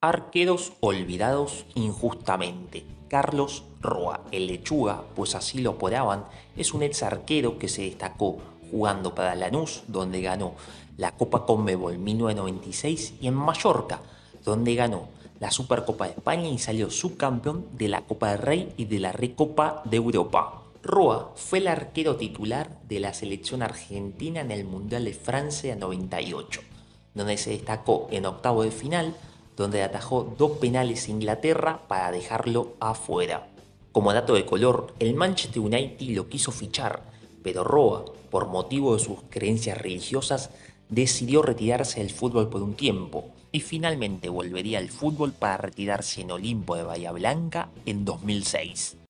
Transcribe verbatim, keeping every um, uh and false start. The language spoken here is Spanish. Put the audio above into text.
Arqueros olvidados injustamente. Carlos Roa, el lechuga, pues así lo apodaban, es un ex arquero que se destacó jugando para Lanús, donde ganó la Copa Conmebol mil novecientos noventa y seis, y en Mallorca, donde ganó la Supercopa de España y salió subcampeón de la Copa del Rey y de la Recopa de Europa. Roa fue el arquero titular de la selección argentina en el Mundial de Francia noventa y ocho, donde se destacó en octavo de final, donde atajó dos penales a Inglaterra para dejarlo afuera. Como dato de color, el Manchester United lo quiso fichar, pero Roa, por motivo de sus creencias religiosas, decidió retirarse del fútbol por un tiempo y finalmente volvería al fútbol para retirarse en Olimpo de Bahía Blanca en dos mil seis.